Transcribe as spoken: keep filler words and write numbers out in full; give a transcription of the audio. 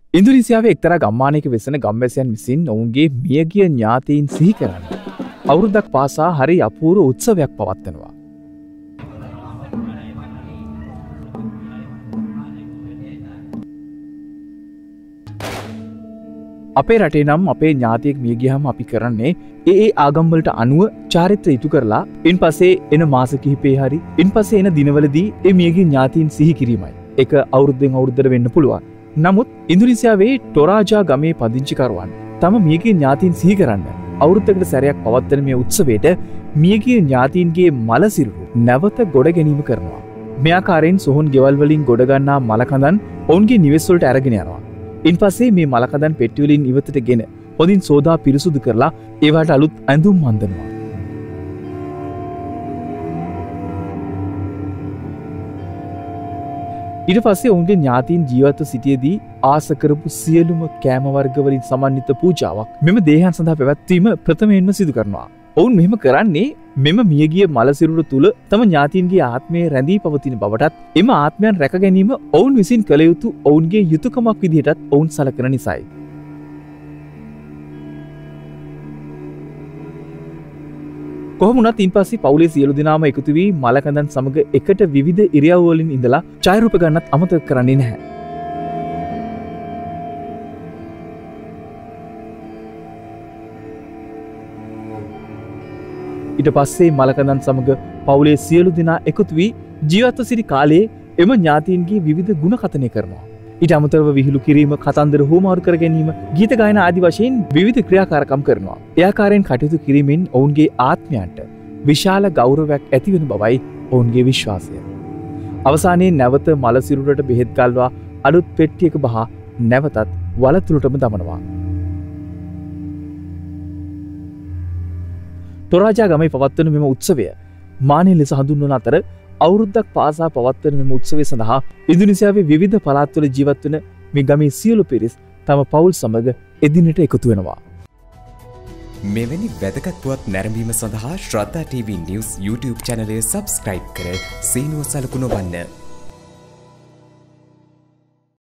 ඉන්දුනීසියාවේ එක්තරා ගම්මානයක වෙසෙන ගම්වැසියන් විසින් ඔවුන්ගේ මියගිය ඥාතීන් සිහි කරන්න අවුරුද්දක් පාසා හරි අපූර්ව උත්සවයක් පවත්වනවා. අපේ රටේ නම් අපේ ඥාතියෙක් මිය ගියාම අපි කරන්නේ ඒ ඒ ආගම් වලට අනුව චාරිත්‍ර ඉටු කරලා ඉන්පස්සේ එන මාස කිහිපේ හරි ඉන්පස්සේ එන දිනවලදී ඒ මියගිය ඥාතීන් සිහි කිරීමයි. ඒක අවුරුද්දෙන් අවුරුද්දට වෙන්න පුළුවන්. නමුත් ඉන්දුනීසියාවේ ටොරාජා ගමේ පදිංචිකරුවන් තම මියගිය ඥාතීන් සිහි කරන්න අවුරුද්දකට සැරයක් පවත්වන මේ උත්සවයට මියගිය ඥාතීන්ගේ මල සිරුරු නැවත ගොඩ ගැනීම කරනවා. මේ ආකාරයෙන් සොහොන් ගෙවල් වලින් ගොඩ ගන්නා මල කඳන් ඔවුන්ගේ නිවෙස් වලට අරගෙන යනවා. ඉන්පස්සේ මේ මලකදන් පෙට්ටි වලින් ඉවතට ගෙන හොඳින් සෝදා පිරිසුදු කරලා ඒවට අලුත් ඇඳුම් අඳිනවා. ඊට පස්සේ ඔවුන්ගේ ඥාතීන් ජීවත්ව සිටියේදී ආස කරපු සියලුම කෑම වර්ග වලින් සමන්විත පූජාවක් මෙම දේහයන් සඳහා පැවැත්වීම ප්‍රථමයෙන්ම සිදු කරනවා. ඔවුන් මෙහෙම කරන්නේ මෙම මියගිය මල සිරුර තුල තම ඥාතීන්ගේ ආත්මය රැඳී පවතින බවටත් එම ආත්මයන් රැක ගැනීම ඔවුන් විසින් කළ යුතු ඔවුන්ගේ යුතුයකමක් විදිහටත් ඔවුන් සලකන නිසායි. කොහොම වුණත් ඉන්පස්සේ පවුලේ සියලු දෙනාම එකතු වී මලකඳන් සමග එකට විවිධ ඉරියව් වලින් ඉඳලා ඡායාරූප ගන්නත් අමතක කරන්නේ නැහැ. ඊට පස්සේ මලකඳන් සමග පවුලේ සියලු දෙනා එකතු වී ජීවත්ව සිටි කාලයේ එම ඥාතීන්ගේ විවිධ ගුණ කථනය කරනවා. ඊට අමතරව විහිළු කිරීම, කතන්දර හුවමාරු කර ගැනීම, ගීත ගායනා ආදී වශයෙන් විවිධ ක්‍රියාකාරකම් කරනවා. ඒ ආකාරයෙන් කටයුතු කිරීමෙන් ඔවුන්ගේ ආත්මයන්ට විශාල ගෞරවයක් ඇති වෙන බවයි ඔවුන්ගේ විශ්වාසය. අවසානයේ නැවත මල සිරුරට බෙහෙත් ගල්වා අලුත් පෙට්ටියක බහා නැවතත් වලතුලටම දමනවා. ටොරාජා ගමේ පවත්වන මෙම උත්සවය මානෙ ලෙස හඳුන්වන අතර අවුරුද්දක් පාසා පවත්වන මෙම උත්සවය සඳහා ඉන්දුනීසියාවේ විවිධ පළාත්වල ජීවත් වන මේ ගමේ සියලු පිරිස් තම පවුල් සමග එදිනට එකතු වෙනවා. මෙවැනි වැදගත් පුවත් නැරඹීම සඳහා ශ්‍රද්ධා ටීවී නිවුස් YouTube චැනලය සබ්ස්ක්‍රයිබ් කර සීනුව සලකුණ වන්න.